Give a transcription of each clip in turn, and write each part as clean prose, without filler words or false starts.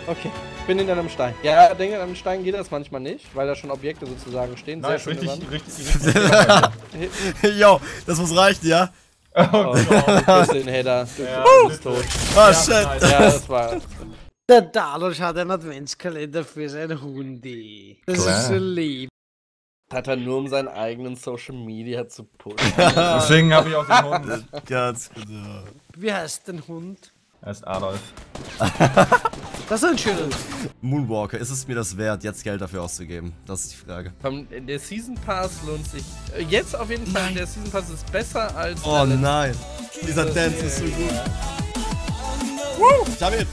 Okay, ich bin hinter einem Stein. Ja, ich denke, an einem Stein geht das manchmal nicht, weil da schon Objekte sozusagen stehen. Nein, Sehr schön. richtig. Jo, das muss reichen, ja? Oh, du den Header. Du bist tot. Oh, shit. Ja, das war... Der Dalos hat einen Adventskalender für seinen Hundi. Das ist so lieb. Hat er nur, um seinen eigenen Social Media zu pushen. Deswegen habe ich auch den Hund. Ganz genau. Wie heißt dein Hund? Er ist Adolf. Das ist ein schöner. Moonwalker, ist es mir das wert, jetzt Geld dafür auszugeben? Das ist die Frage. Der Season Pass lohnt sich. Jetzt auf jeden Fall, der Season Pass ist besser als... Oh nein. Dieser Dance ist so gut. Woo! Ich hab ihn.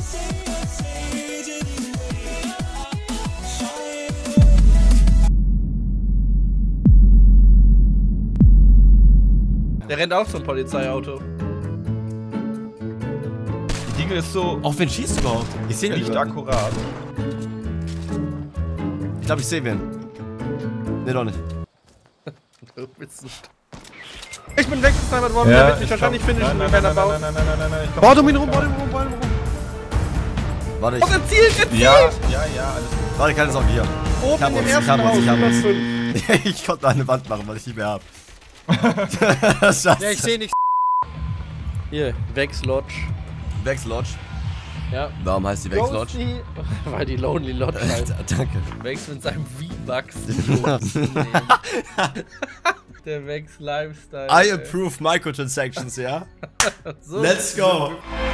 Der rennt auch zum Polizeiauto. Die Diegel ist so Auf wen schießt du überhaupt? Ich sehe ihn nicht nicht. akkurat. Ich glaube, ich sehe wen. Nee, doch nicht. Du bist nicht. Ich bin weggesnipert worden, der wird mich wahrscheinlich finishen, wenn er baut. Nein. Baut um ihn rum, baut um ihn rum, baut um ihn rum. Warte, ich. Oh, erzielt! Ja, alles gut. Warte, keine Sorge, hier. Oben hab in dem uns, ersten ich hab uns, Haus, ich hab uns. 105. Ich konnte eine Wand machen, weil ich nicht mehr hab. Ja, ich sehe nichts. Hier, Vex Lodge. Vex Lodge. Ja. Warum heißt die Vex Lodge? Ghosty, weil die Lonely Lodge heißt. Danke. Vex mit seinem V-Bucks. Der Vex Lifestyle. I approve Microtransactions, ja? So. Let's go!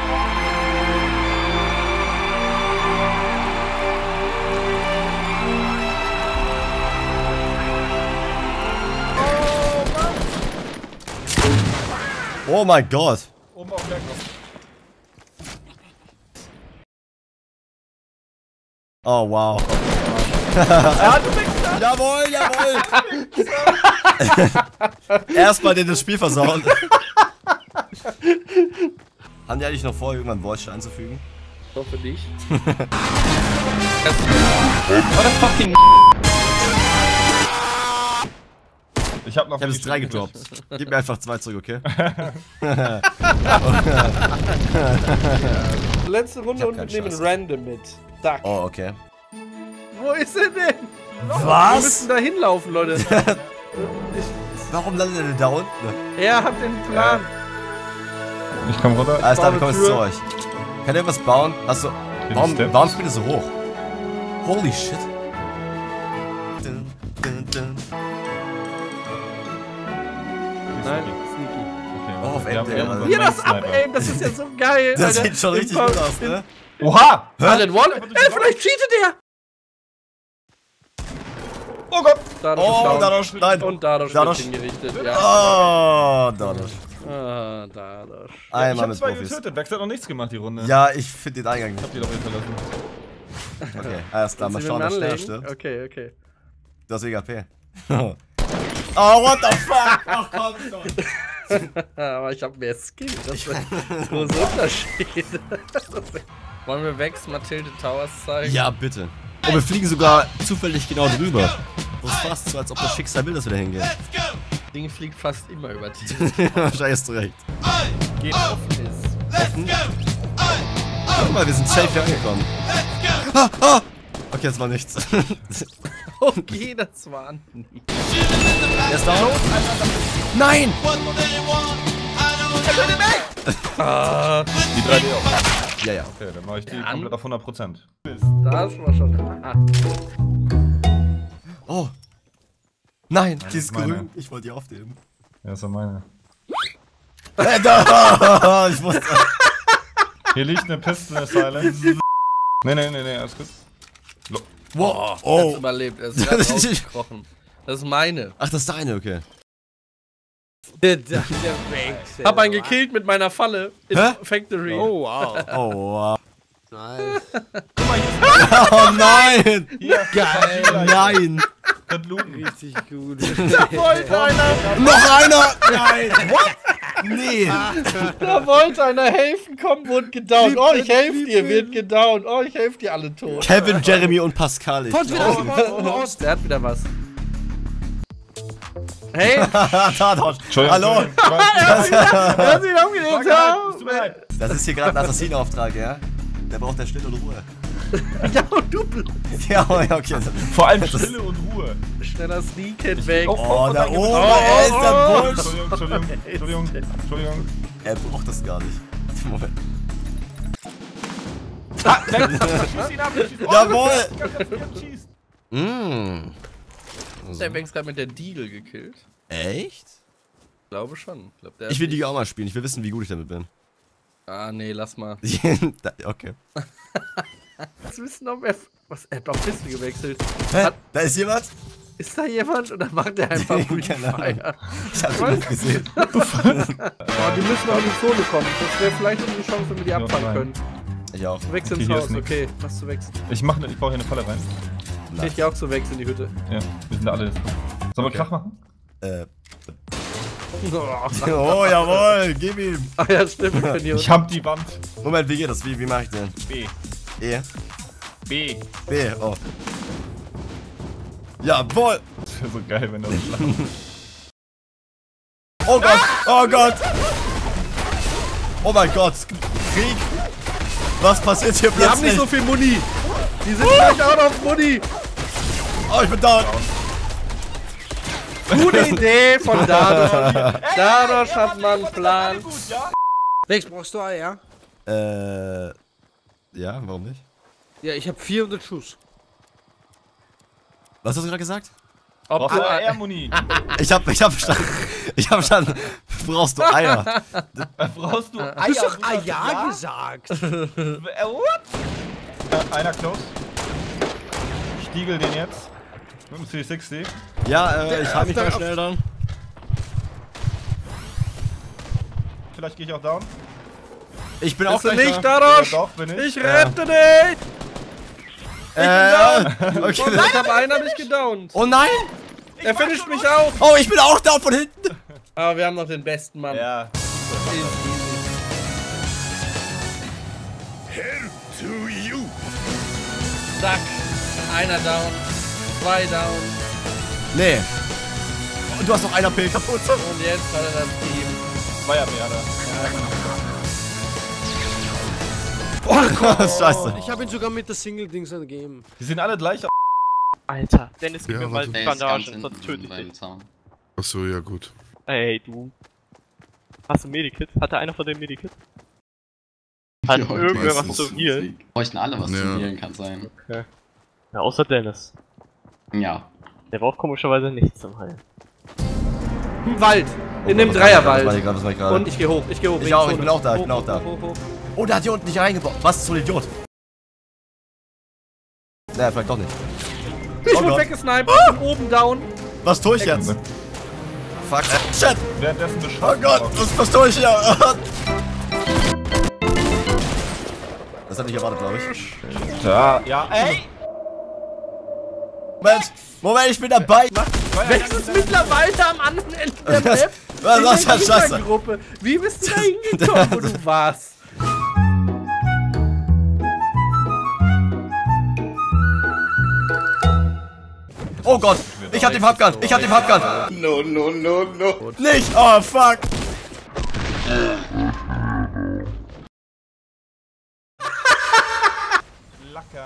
Oh mein Gott! Oben auf Berg noch. Oh wow. Jawohl, jawohl! Erstmal den das Spiel versauen. Haben die eigentlich noch vor, irgendwann Voice einzufügen? Ich hoffe nicht. What a fucking Ich hab noch jetzt 3 gedroppt. Gib mir einfach 2 zurück, okay? Letzte Runde und wir nehmen Random mit. Zack. Oh, okay. Wo ist er denn? Wir Was? müssen da hinlaufen, Leute. Warum landet er denn da unten? Er hat den Plan. Ich komm runter. Alles klar, wir baue kommen jetzt zu Tür. euch. Kann ihr was bauen? Achso. Warum Steps. spielt ihr so hoch? Holy shit. Dun, dun, dun. Nein, sneaky. Oh, auf Ende. Wie das abaimen, das ist ja so geil. Das Alter. sieht schon richtig gut aus, ne? Oha! Alter, Wall. Ey, vielleicht cheatet der! Oh Gott! Dadurch Oh, ist down. dadurch, nein. Und dadurch Dadurch. wird hingerichtet, ja. Oh, dadurch. Ah, dadurch. Ich Einmal hab mit 2 Profis. getötet. Vex hat noch nichts gemacht, die Runde. Ja, ich finde den Eingang Ich hab nicht. die doch hinterlassen. Okay, alles klar, mal Sie schauen, will wer schneller anlegen? stirbt. Okay. Du hast EGP. Oh, what the fuck? Ach komm schon. Aber ich hab mehr Skill. Das ist ein großer Unterschied. Wollen wir Vex Mathilde Towers zeigen? Ja, bitte. Oh, wir fliegen sogar zufällig genau drüber. Das ist fast so, als ob das Schicksal will, dass wir da hingehen. Das Ding fliegt fast immer über Tier. Wahrscheinlich hast du recht. Geht offen ist. Offen? Guck mal, wir sind safe hier angekommen. Okay, das war nichts. Okay, das war nicht. Er ist down. Nein! Die 3D auch. Ja, ja. Okay, dann mach ich die Ja, komplett auf 100%. Das war schon. Ah. Oh. Nein, die ist meine. grün. Ich wollte die aufnehmen. Ja, ist ja meine. Da! Ich wusste. Hier liegt eine Pistole Silence. Nee, alles gut. Wow. Er Oh. hat's überlebt, er ist gerade rausgekrochen. Das ist meine. Ach, das ist deine, okay. Der Vex. Hab einen gekillt mit meiner Falle in Hä? Factory. Oh, wow. Oh, wow. Nice. Oh nein! Geil. Nein! Das Looten. Richtig gut. Da wollte einer, Noch einer! Nein! What? Nee! da wollte einer helfen, komm, wurde gedownt. Oh, ich helfe dir, wird gedownt. Oh, ich helfe dir alle tot. Kevin, Jeremy und Pascal. Ich glaube. Der hat wieder was. Hey, Tatort. Entschuldigung. Hallo! er hat sich umgedreht. Tut mir leid. Das ist hier gerade ein Assassinauftrag, ja? Der braucht der Stille und Ruhe. Ja, und du Ja, okay. Vor allem Stille und Ruhe. schneller Sneaken weg. Oh, da danke. oben, er ist der Busch. Entschuldigung. Er braucht das gar nicht. Moment. Schieß ihn ab, Jawohl! schießt. Der Wex gerade mit der Deagle gekillt. Echt? Ich glaube schon. Ich will die auch mal spielen. Ich will wissen, wie gut ich damit bin. Ah, nee, lass mal. Okay. Was wissen, ob er... Was? Er hat doch Piste gewechselt. Hä? Da ist jemand? Ist da jemand? Oder macht er einfach Free Keine Ahnung. Fire? Ich hab's nicht gesehen. Oh, die müssen auch in die Zone kommen. Das wäre vielleicht eine Chance, wenn wir die abfangen rein. können. Ich auch. Du wächst Okay, ins hier Haus, ist nix. okay. Machst du wächst. Ich baue hier eine Falle rein. Ich geh auch zu wächst in die Hütte. Ja, wir sind da alle jetzt. Sollen wir Krach machen? Oh, jawohl, gib ihm. Ach ja, stimmt. Wir können hier Ich hab die Wand. Moment, wie geht das? Wie mach ich den? B. E? B. B, oh. Jawohl. Das wäre so geil, wenn das klappt. Oh Gott, oh Gott. Oh mein Gott, Krieg. Was passiert hier Wir haben plötzlich? nicht so viel Muni. Die sind gleich out of Muni. Oh, ich bin down. Gute Idee von Dadosch. Dadosch hat mal einen Plan. Wex, brauchst du Eier? Ja, warum nicht? Ja, ich hab 400 Schuss. Was hast du gerade gesagt? Ob Brauchst du du Air-Muni? Ich hab verstanden. Ich hab verstanden. Brauchst du Eier? Brauchst du Eier? Du hast doch Eier gesagt. What? Einer close. Stiegel den jetzt. Mit dem 360. Ja, ich hab mich mal schnell dann. Vielleicht gehe ich auch down. Ich bin auch Bist du gleich nicht, da. Dadosch? Ja, doch, bin ich. Ich rette dich. Okay. Ich hab einen hab ich gedownt. Oh nein! Er finisht mich auch. Oh, ich bin auch da von hinten! Aber wir haben noch den besten Mann. Ja. Zack. Einer down. 2 down. Nee. Und du hast noch einer Pill kaputt. Und jetzt hat er das Team. Feuerwehr Oh, scheiße. Ich hab ihn sogar mit der Single-Dings gegeben. Die sehen alle gleich aus. Alter, Dennis, gib Ja, mir mal warte. die Bandagen, sonst töte ich dich. Achso, ja gut. Ey, du. Hast du ein Medikit? Hat da einer von dem Medikit? Hat Ja, irgendwer was meistens. zu healen? Bräuchten alle was Ja. zu healen, kann sein. Okay. Ja, außer Dennis. Ja. Der braucht komischerweise nichts zum Heilen. Im Wald. In dem Was war ich Dreierwald. gerade? Und ich geh hoch. Ich geh hoch. Ich auch, ich bin auch da, ich bin auch da. Hoch, hoch. Oh, der hat hier unten nicht reingebaut. Was so ein Idiot? Naja, vielleicht doch nicht. Ich Oh wurde Gott. weggesniped. Ich bin oben down. Was tue ich jetzt? Fuck. Shit. Währenddessen Oh beschossen. Gott, was tue ich hier? Das hat nicht erwartet, glaube ich. Ja, ey! Moment, ich bin dabei. Wex ist mittlerweile am anderen Ende der Was- Map. was In ist der das, Scheiße? Gegnergruppe. Wie bist du da hingekommen, wo du warst? Oh Gott, ich hab den Hubgun, ich hab den Hubgun. No. Nicht, oh fuck. Lacker.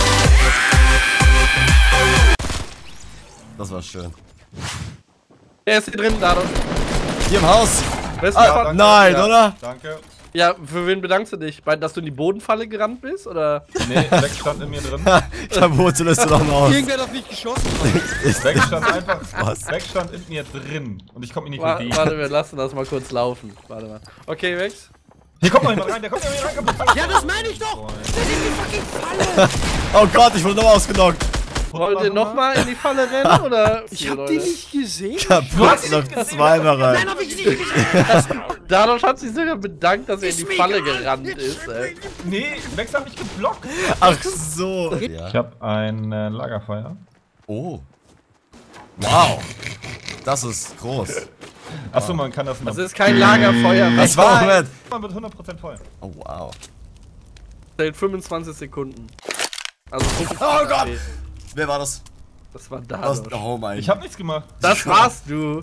Das war schön. Er ist hier drin, Dadosch. Hier im Haus. Besten Ah, Part- nein, ja. oder? Danke. Ja, für wen bedankst du dich? Dass du in die Bodenfalle gerannt bist, oder? Nee, Vex stand in mir drin. Da wurzelst du doch noch aus. Irgendwer hat auf mich geschossen. Vex stand einfach. Was? Vex stand in mir drin. Und ich konnte mich nicht bewegen. Warte, wir lassen das mal kurz laufen. Warte mal. Okay, Wex. Hier kommt noch jemand rein, der kommt noch jemand rein. Ja, das meine ich doch. Das ist die fucking Falle. Oh Gott, ich wurde nochmal ausgenockt. Wollt ihr nochmal in die Falle rennen, oder? Ich hab die nicht gesehen. Kaputt noch zweimal rein. Nein, hab ich nicht gesehen. Dadosch hat sich sogar bedankt, dass er in die Falle gerannt ist, ey. Nee, Vex hat mich geblockt. Ach so. Ich Ja. hab ein Lagerfeuer. Oh. Wow. Das ist groß. Achso, man kann das noch. Das ist kein Lagerfeuer. Das war Moment. Man wird 100% voll. Oh wow. Zählt 25 Sekunden. Also 50 Oh Gott. HP. Wer war das? Das war Was? Dadosch. Oh mein Ich hab nichts gemacht. Das warst du.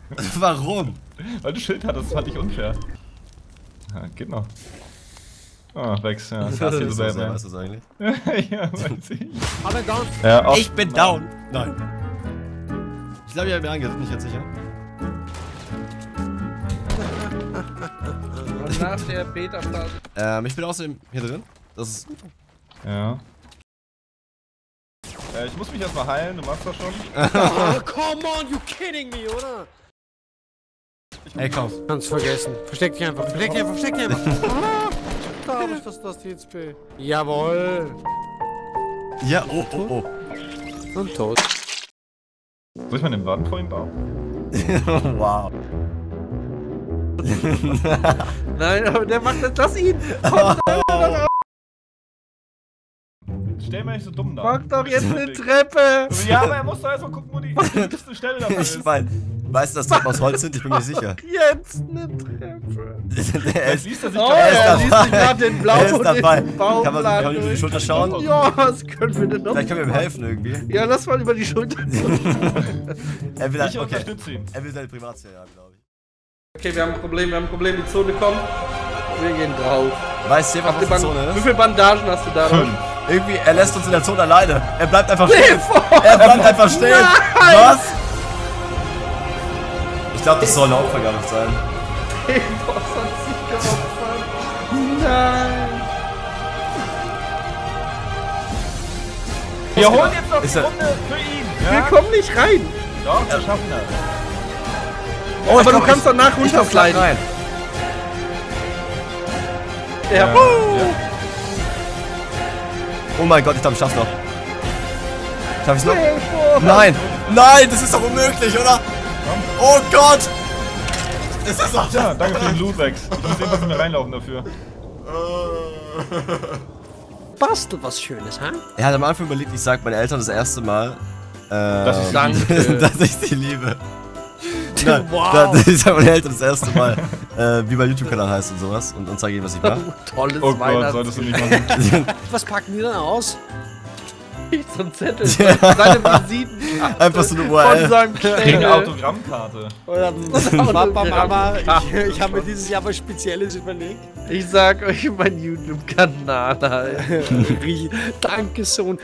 Warum? Weil du Schild hattest, das fand ich unfair. Ja, geht noch. Oh, Vex, ja. Ich hasse Hier dich so so sehr, Batman. weißt du das eigentlich? Ja, weiß ich. Aber down. Ja, auch. Ich bin down! Nein. Ich glaube, ich habe mir angehört, bin ich jetzt sicher. Und nach der Beta-Phase. Ich bin außerdem hier drin. Das ist. Ja. Ich muss mich erstmal heilen, du machst das schon. Oh, come on, you kidding me, oder? Ey, komm. Kannst vergessen. Versteck dich einfach, versteck dich einfach, versteck dich einfach. Da hab ich das TXP. Jawohl. Ja, oh. Und tot. Soll ich mal den Wand vor ihm bauen? Wow. Nein, aber der macht das. Lass ihn! Stell mir nicht so dumm da. Mach doch jetzt eine Treppe! Ja, aber er muss doch erstmal gucken, wo die beste Stelle dafür Ich ist. mein, weißt du, dass Treppen aus Holz sind? Ich bin mir sicher. Jetzt eine Treppe! Er Siehst du, Oh, Er ist er dabei. liest sich gerade den Blau Er ist und dabei. den Kann man Bauplan über die durch. Schulter schauen? Ja, was können wir denn noch? Vielleicht können wir ihm helfen irgendwie. Ja, lass mal über die Schulter. Er will Ich okay. unterstütze ihn. Er will seine Privatsphäre haben, glaube ich. Okay, wir haben ein Problem, die Zone kommt. Wir gehen drauf. Weißt du, was die Zone Wie ist? viele Bandagen hast du da? 5. Irgendwie, er lässt uns in der Zone alleine. Er bleibt einfach stehen. Er bleibt einfach stehen. Nein! Was? Ich glaube, das soll eine Opfergabe sein. Den Boss hat sich geopfert. Nein! Wir holen jetzt noch Ist die er- Runde für ihn. Wir Ja? kommen nicht rein. Doch, wir schaffen das. Oh, aber komm, du kannst danach Ich komm runtersliden. rein. Ja. Oh mein Gott, ich glaube, ich schaff's noch. Schaff ich's noch? Nein! Nein, das ist doch unmöglich, oder? Oh Gott! Das ist doch... Ja, danke für den Loot, Vex. Ich muss jedenfalls nicht mehr reinlaufen dafür. Bastel was Schönes, hä? Er hat am Anfang überlegt, ich sag meinen Eltern das erste Mal, Dass ich Danke. dass ich sie liebe. Nein, Wow. ich sag meinen Eltern das erste Mal, wie mein YouTube-Kanal heißt und sowas und zeige ihnen, was ich mache. Tolles Oh Gott, solltest du nicht machen. Was packen die dann aus? So ein Zettel. Seine Visitenkarte. Einfach so eine Von URL. seinem Krieg eine Stängel. Autogrammkarte. Oder Papa, Mama, ich habe mir dieses Jahr was Spezielles überlegt. Ich sag euch meinen YouTube-Kanal. Danke, Sohn.